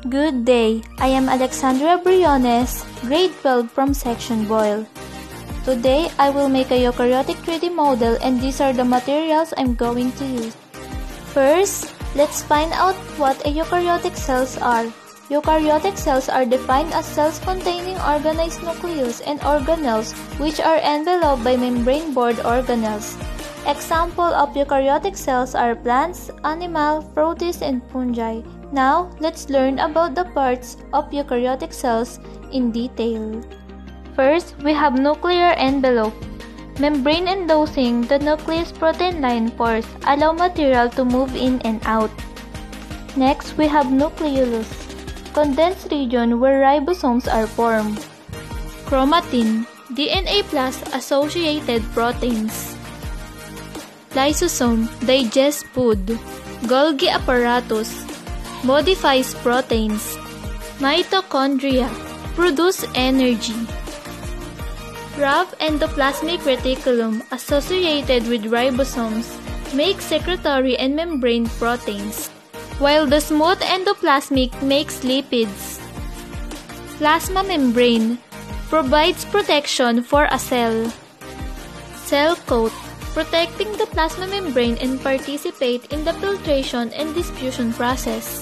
Good day, I am Alexandra Briones, grade 12 from Section Boyle. Today, I will make a eukaryotic 3D model and these are the materials I'm going to use. First, let's find out what a eukaryotic cells are. Eukaryotic cells are defined as cells containing organized nucleus and organelles which are enveloped by membrane-board organelles. Example of eukaryotic cells are plants, animal, protists, and fungi. Now, let's learn about the parts of eukaryotic cells in detail. First, we have nuclear envelope. Membrane endorsing the nucleus protein line pores allow material to move in and out. Next, we have nucleolus, condensed region where ribosomes are formed. Chromatin, DNA plus associated proteins. Lysosome, digests food. Golgi apparatus, modifies proteins. Mitochondria, produce energy. RAF endoplasmic reticulum associated with ribosomes makes secretory and membrane proteins, while the smooth endoplasmic makes lipids. Plasma membrane provides protection for a cell. Cell coat, protecting the plasma membrane and participate in the filtration and diffusion process.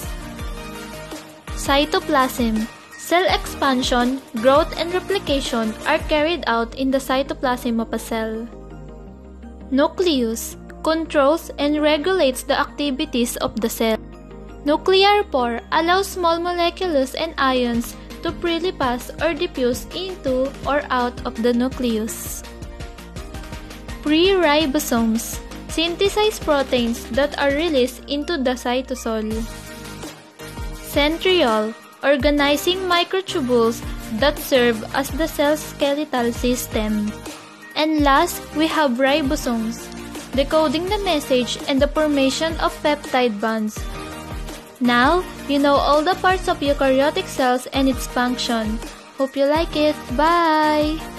Cytoplasm, cell expansion, growth, and replication are carried out in the cytoplasm of a cell. Nucleus controls and regulates the activities of the cell. Nuclear pore allows small molecules and ions to freely pass or diffuse into or out of the nucleus. Pre-ribosomes synthesize proteins that are released into the cytosol. Centriole, organizing microtubules that serve as the cell's skeletal system. And last, we have ribosomes, decoding the message and the formation of peptide bonds. Now, you know all the parts of eukaryotic cells and its function. Hope you like it. Bye!